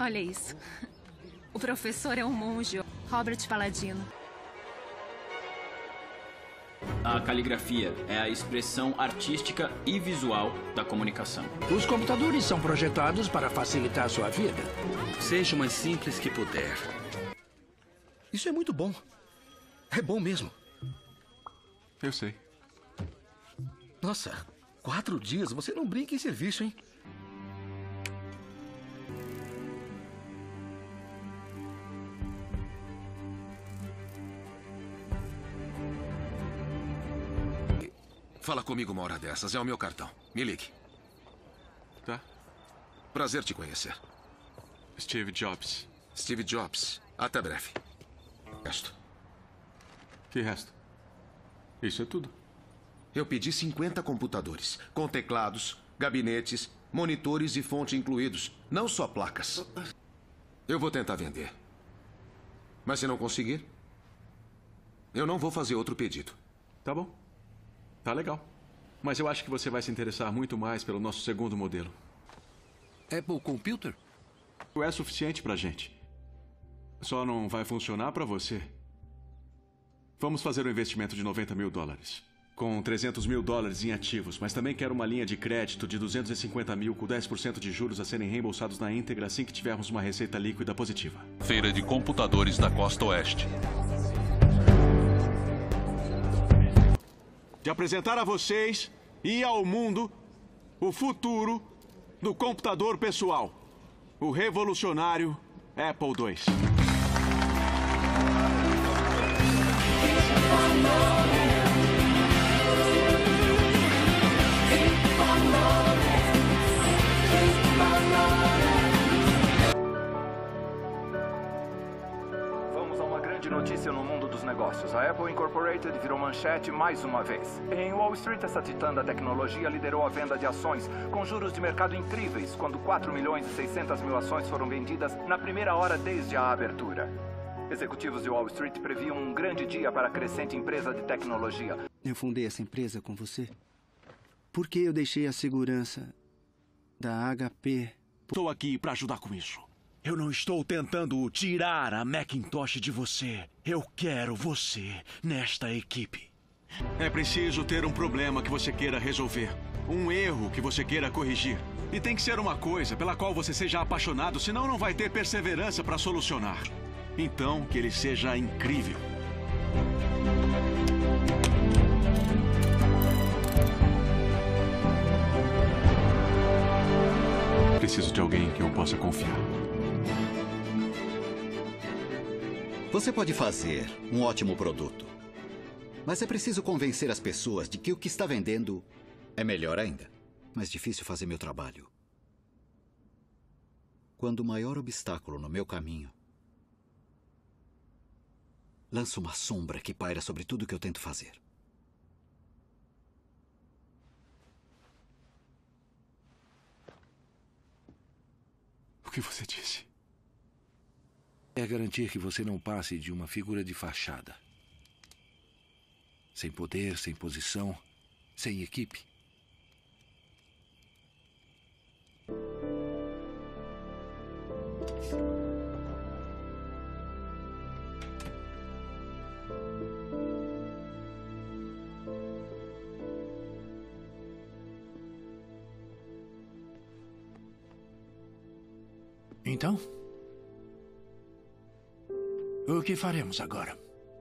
Olha isso. O professor é um monge, Robert Paladino. A caligrafia é a expressão artística e visual da comunicação. Os computadores são projetados para facilitar a sua vida. Seja o mais simples que puder. Isso é muito bom. É bom mesmo. Eu sei. Nossa, 4 dias? Você não brinca em serviço, hein? Fala comigo uma hora dessas. É o meu cartão. Me ligue. Tá. Prazer te conhecer. Steve Jobs. Steve Jobs. Até breve. Resto. Que resto? Isso é tudo. Eu pedi 50 computadores, com teclados, gabinetes, monitores e fonte incluídos. Não só placas. Eu vou tentar vender. Mas se não conseguir, eu não vou fazer outro pedido. Tá bom. Tá legal. Mas eu acho que você vai se interessar muito mais pelo nosso segundo modelo. Apple Computer? É suficiente pra gente. Só não vai funcionar pra você. Vamos fazer um investimento de $90 mil. Com $300 mil em ativos. Mas também quero uma linha de crédito de 250 mil com 10% de juros a serem reembolsados na íntegra assim que tivermos uma receita líquida positiva. Feira de Computadores da Costa Oeste. De apresentar a vocês e ao mundo o futuro do computador pessoal. O revolucionário Apple II. Vamos a uma grande notícia no mundo dos negócios. A Apple Incorporated virou manchete mais uma vez. Em Wall Street, essa titã da tecnologia liderou a venda de ações com juros de mercado incríveis, quando 4.600.000 ações foram vendidas na primeira hora desde a abertura. Executivos de Wall Street previam um grande dia para a crescente empresa de tecnologia. Eu fundei essa empresa com você. Por que eu deixei a segurança da HP? Estou aqui para ajudar com isso. Eu não estou tentando tirar a Macintosh de você. Eu quero você nesta equipe. É preciso ter um problema que você queira resolver. Um erro que você queira corrigir. E tem que ser uma coisa pela qual você seja apaixonado, senão não vai ter perseverança para solucionar. Então, que ele seja incrível. Preciso de alguém em quem eu possa confiar. Você pode fazer um ótimo produto, mas é preciso convencer as pessoas de que o que está vendendo é melhor ainda. Mais difícil fazer meu trabalho quando o maior obstáculo no meu caminho lança uma sombra que paira sobre tudo que eu tento fazer. O que você disse? É garantir que você não passe de uma figura de fachada. Sem poder, sem posição, sem equipe. Então, o que faremos agora?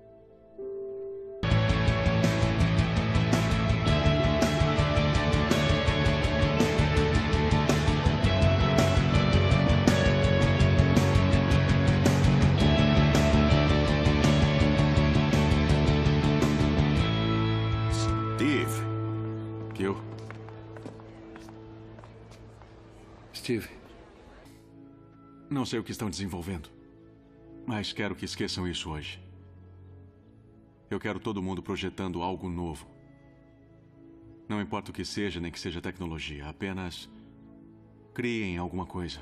Steve. Não sei o que estão desenvolvendo, mas quero que esqueçam isso hoje. Eu quero todo mundo projetando algo novo. Não importa o que seja, nem que seja tecnologia. Apenas criem alguma coisa.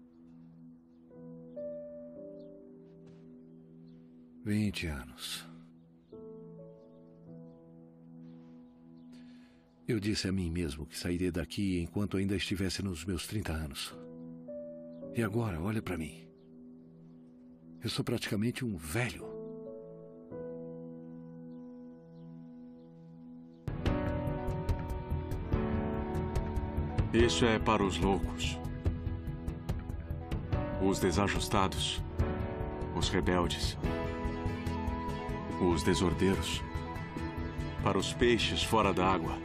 20 anos. Eu disse a mim mesmo que sairia daqui enquanto ainda estivesse nos meus 30 anos. E agora, olha para mim. Eu sou praticamente um velho. Isso é para os loucos, os desajustados, os rebeldes, os desordeiros, para os peixes fora d'água,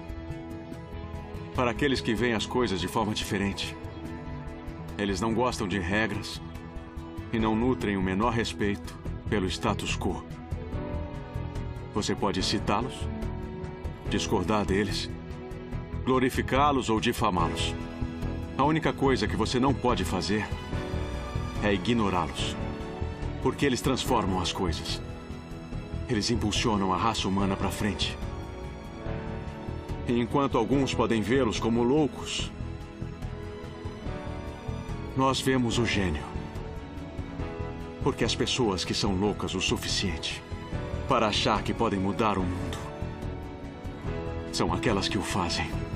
para aqueles que veem as coisas de forma diferente. Eles não gostam de regras e não nutrem o menor respeito pelo status quo. Você pode citá-los, discordar deles, glorificá-los ou difamá-los. A única coisa que você não pode fazer é ignorá-los, porque eles transformam as coisas. Eles impulsionam a raça humana para frente. E enquanto alguns podem vê-los como loucos, nós vemos o gênio. Porque as pessoas que são loucas o suficiente para achar que podem mudar o mundo são aquelas que o fazem.